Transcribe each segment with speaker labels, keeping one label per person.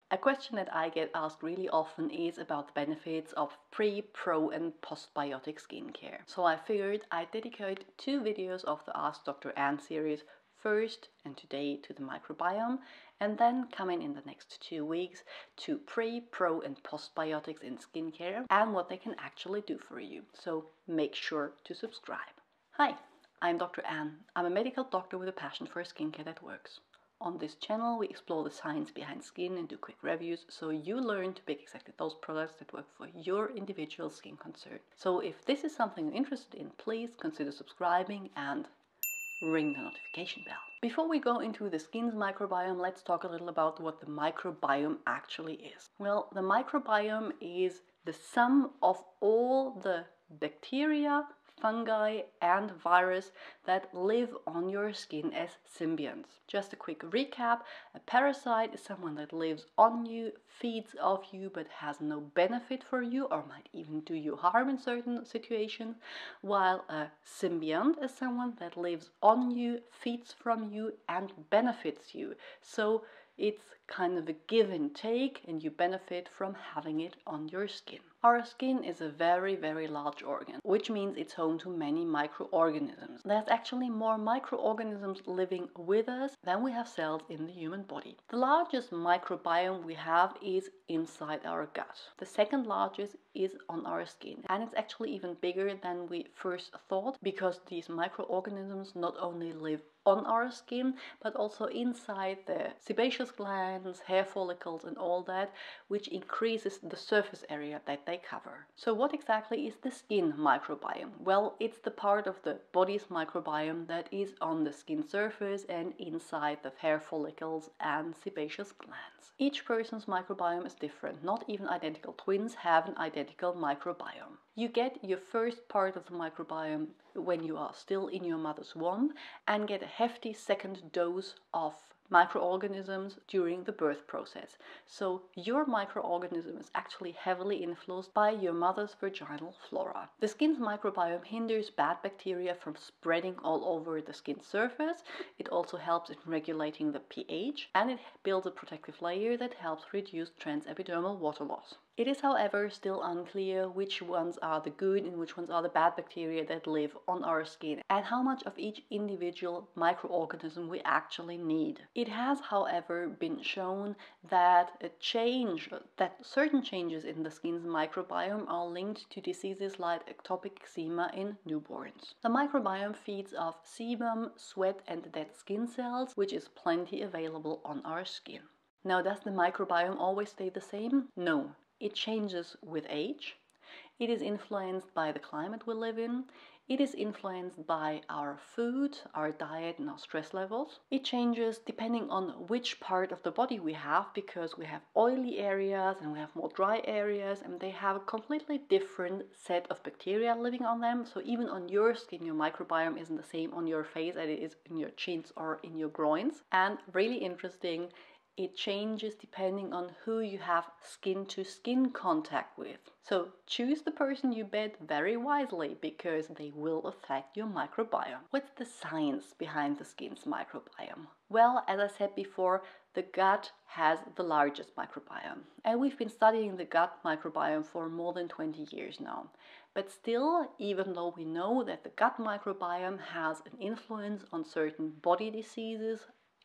Speaker 1: A question that I get asked really often is about the benefits of pre, pro and postbiotic skincare. So I figured I'd dedicate 2 videos of the Ask Dr. Anne series, first and today to the microbiome, and then coming in the next 2 weeks to pre, pro and postbiotics in skincare and what they can actually do for you. So make sure to subscribe. Hi, I'm Dr. Anne. I'm a medical doctor with a passion for skincare that works. On this channel, we explore the science behind skin and do quick reviews so you learn to pick exactly those products that work for your individual skin concern. So if this is something you're interested in, please consider subscribing and ring the notification bell. Before we go into the skin's microbiome, let's talk a little about what the microbiome actually is. Well, the microbiome is the sum of all the bacteria, fungi and virus that live on your skin as symbionts. Just a quick recap: a parasite is someone that lives on you, feeds off you, but has no benefit for you or might even do you harm in certain situations, while a symbiont is someone that lives on you, feeds from you and benefits you. So it's kind of a give and take, and you benefit from having it on your skin. Our skin is a very, very large organ, which means it's home to many microorganisms. There's actually more microorganisms living with us than we have cells in the human body. The largest microbiome we have is inside our gut. The second largest is on our skin, and it's actually even bigger than we first thought, because these microorganisms not only live on our skin, but also inside the sebaceous glands, hair follicles and all that, which increases the surface area that they cover. So what exactly is the skin microbiome? Well, it's the part of the body's microbiome that is on the skin surface and inside the hair follicles and sebaceous glands. Each person's microbiome is different. Not even identical twins have an identical microbiome. You get your first part of the microbiome when you are still in your mother's womb and get a hefty second dose of microorganisms during the birth process. So your microorganism is actually heavily influenced by your mother's vaginal flora. The skin's microbiome hinders bad bacteria from spreading all over the skin surface. It also helps in regulating the pH, and it builds a protective layer that helps reduce transepidermal water loss. It is, however, still unclear which ones are the good and which ones are the bad bacteria that live on our skin, and how much of each individual microorganism we actually need. It has, however, been shown that certain changes in the skin's microbiome are linked to diseases like ectopic eczema in newborns. The microbiome feeds off sebum, sweat and dead skin cells, which is plenty available on our skin. Now, does the microbiome always stay the same? No. It changes with age. It is influenced by the climate we live in. It is influenced by our food, our diet and our stress levels. It changes depending on which part of the body we have, because we have oily areas and we have more dry areas, and they have a completely different set of bacteria living on them. So even on your skin, your microbiome isn't the same on your face as it is in your chins or in your groins. And really interesting, it changes depending on who you have skin-to-skin contact with. So choose the person you bed very wisely, because they will affect your microbiome. What's the science behind the skin's microbiome? Well, as I said before, the gut has the largest microbiome. And we've been studying the gut microbiome for more than 20 years now. But still, even though we know that the gut microbiome has an influence on certain body diseases,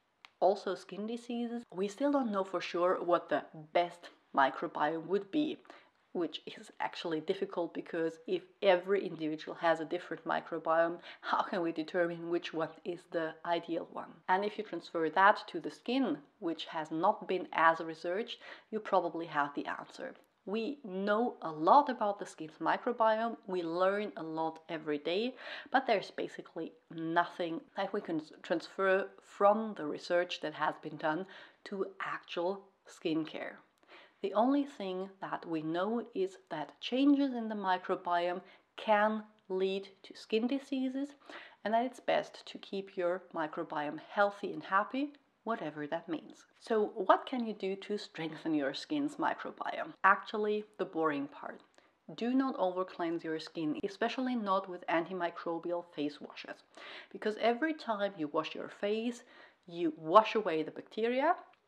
Speaker 1: also skin diseases, we still don't know for sure what the best microbiome would be, which is actually difficult, because if every individual has a different microbiome, how can we determine which one is the ideal one? And if you transfer that to the skin, which has not been as researched, you probably have the answer. We know a lot about the skin's microbiome, we learn a lot every day, but there's basically nothing that we can transfer from the research that has been done to actual skincare. The only thing that we know is that changes in the microbiome can lead to skin diseases, and that it's best to keep your microbiome healthy and happy, whatever that means. So what can you do to strengthen your skin's microbiome? Actually, the boring part. Do not over cleanse your skin, especially not with antimicrobial face washes, because every time you wash your face, you wash away the bacteria,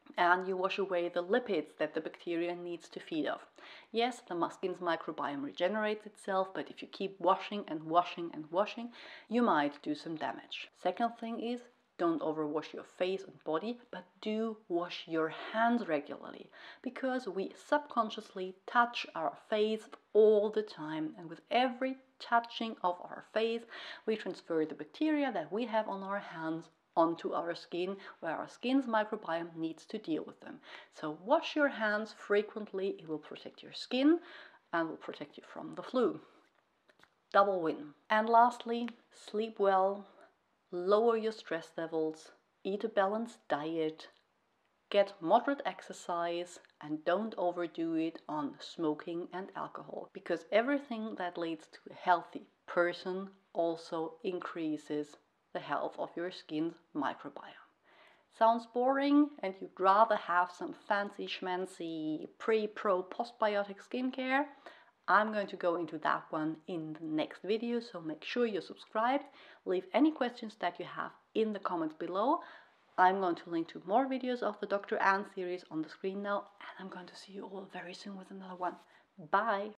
Speaker 1: and you wash away the lipids that the bacteria needs to feed off. Yes, the skin's microbiome regenerates itself, but if you keep washing and washing and washing, you might do some damage. Second thing is, don't overwash your face and body, but do wash your hands regularly, because we subconsciously touch our face all the time, and with every touching of our face, we transfer the bacteria that we have on our hands onto our skin, where our skin's microbiome needs to deal with them. So wash your hands frequently. It will protect your skin and will protect you from the flu. Double win. And lastly, sleep well, lower your stress levels, eat a balanced diet, get moderate exercise, and don't overdo it on smoking and alcohol, because everything that leads to a healthy person also increases the health of your skin's microbiome. Sounds boring and you'd rather have some fancy schmancy pre-pro postbiotic skincare? I'm going to go into that one in the next video, so make sure you're subscribed. Leave any questions that you have in the comments below. I'm going to link to more videos of the Dr. Anne series on the screen now, and I'm going to see you all very soon with another one. Bye!